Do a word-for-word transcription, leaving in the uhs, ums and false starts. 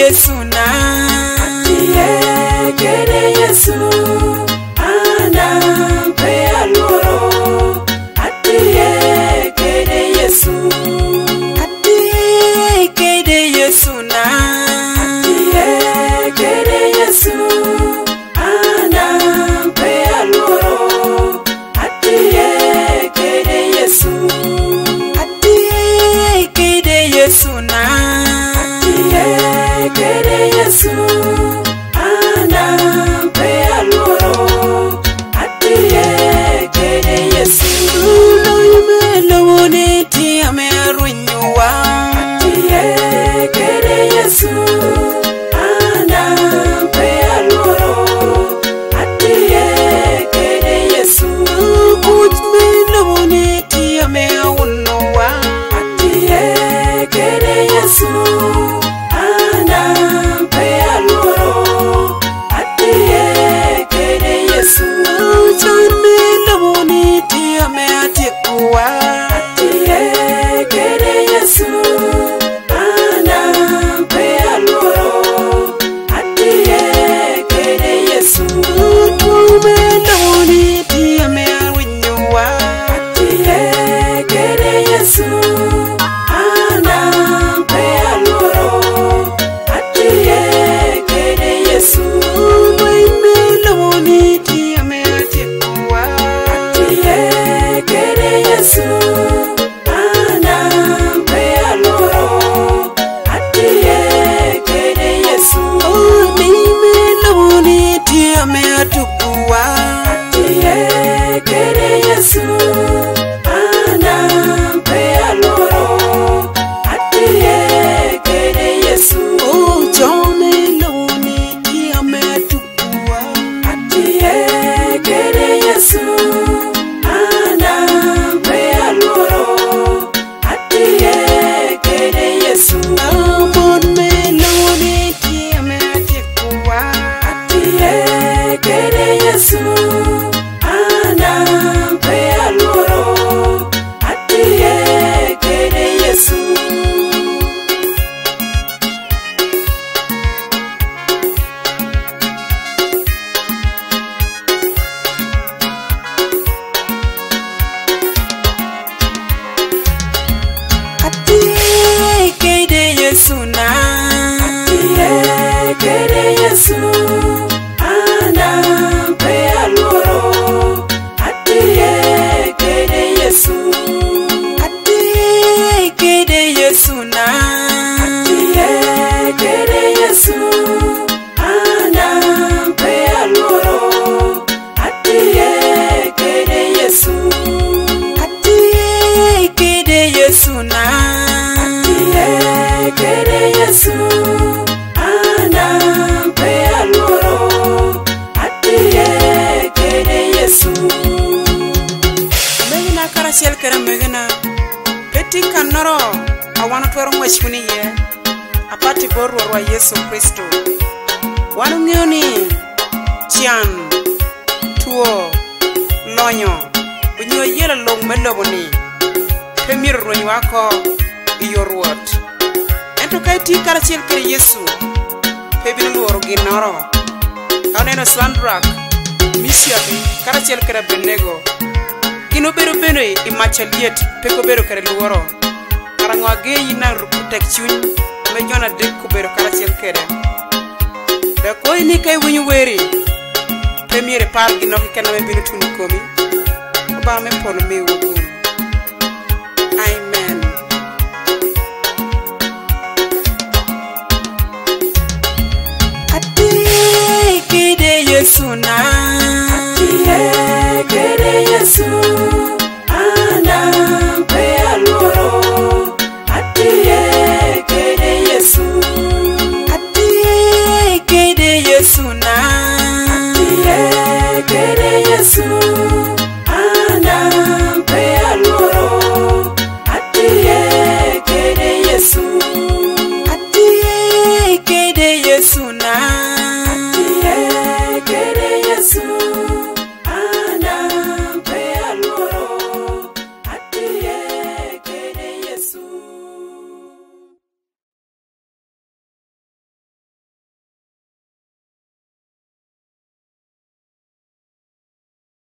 Yesu na Atye kede Yesu ana pe aloro Atye kede Yesu Atye kede Yesu na Atye kede Yesu ana pe aloro Atye kede Yesu Atye kede Yesu na Atye kede Yesu ana pe aloro Atye kede Yesu loyme lowone ti ame runywa Atye kede Yesu ana pe aloro Atye kede Yesu kutme lowone ti ame unwa Atye kede Yesu ana pe aloro Atye kede Yesu chanme lowone ti ame atikwa Atye kede Yesu ana pe aloro Atye kede Yesu tume lowone ti ame awinywa Atye kede Yesu ana pe aloro Atye kede Yesu me lowone ti ame atikwa Atye kede Yesu ana pe aloro Atye kede Yesu me lowone ti ame atukwa Atye kede Yesu ana pe aloro Atye kede Yesu jome lowone ti ame atukwa Atye kede Yesu ana pe aloro Atye kede Yesu amon me lowone ti ame atikwa Atye kede Yesu ana pe aloro Atye kede Yesu Atye kede Yesu na Atye kede Yesu ana pe aloro Atye kede Yesu Atye kede Yesu na Atye kede Yesu ana pe aloro Atye kede Yesu Atye kede Yesu na Atye kede Yesu ana pe aloro Atye kede Yesu megina karasiel kera megina peti kanoro awana twero mwachuni ye apati boru wa Yesu Kristo wanu ngioni chian tuo lonyo unyo yela long meloboni pemir rony wako iyorwot ento kai ti karasiel kera Yesu pebino luoro ginoro kauneno slandrak misiabi karasiel kera benego gino bero beno i machaliet peko bero kare luoro karango ageyi na rukutek chuny me jona dek ko bero karasiel kere da koi ni kai winyu weri premier par gino kena me bino tuni komi ba me pono mewu